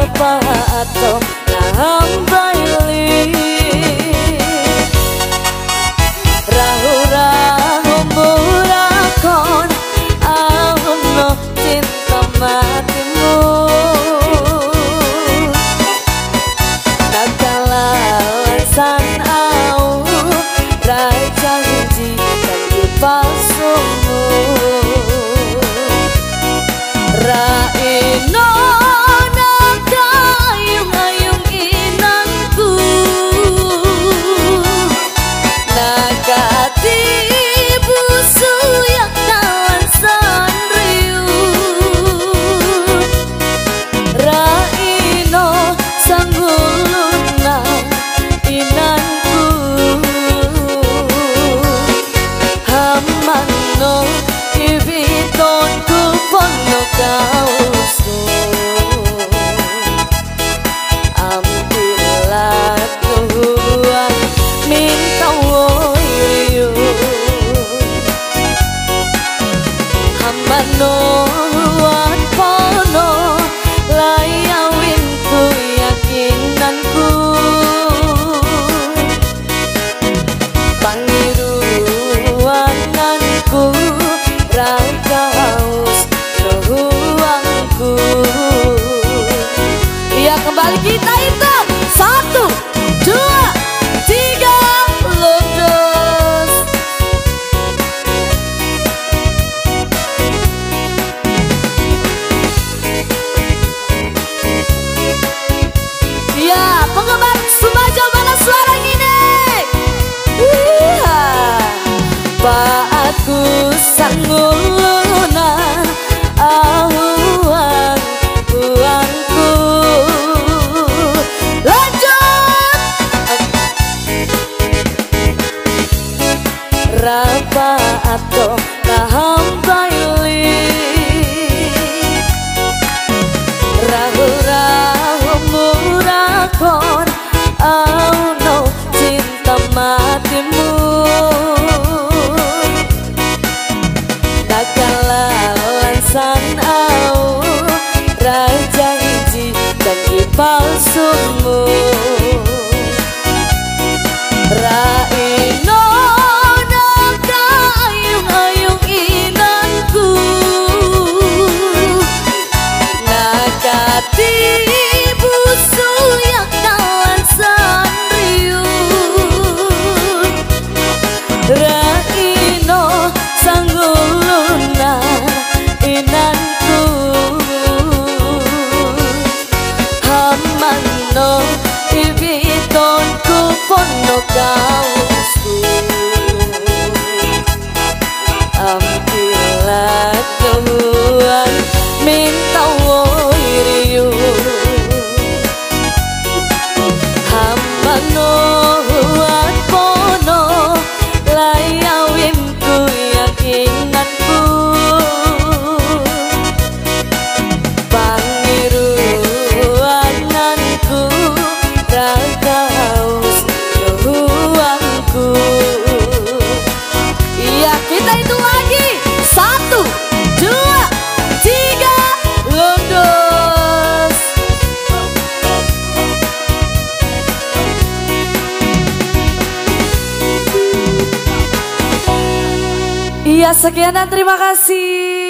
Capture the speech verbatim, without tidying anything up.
rapa atau nambaili rahu-rahu murakon auno cinta matimu nakalasan au raja hiji dan dipalsumu raino nakayung-ayung inangku nakati busu yang kawasan riu raino sangguluna inanku hamano ibitonku pono kausu ambillah Tuhan minta woyu hamano wan pono layawinku yakinanku pangiruananku ragaus ruangku. Iya kembali kita itu satu dua tiga ludes. Iya penggemar Sumaja mana suara gini? Iya Pak aku sangguluna ahuan uangku lanjut rapa atau nahambaili rahu-rahu murakon auno cinta matimu nakalasan au raja hiji dan dipalsumu raino nakayung-ayung inanku nakati busu yang kawasan riu raino sangguluna inanku hamano ibitonku pono kausu ambillah Tuhan minta woyu hamano wan pono layawinku yakinanku pangiruananku ragaus ruangku. Iya kita itu lagi satu dua tiga ludes. Iya sekian dan terima kasih.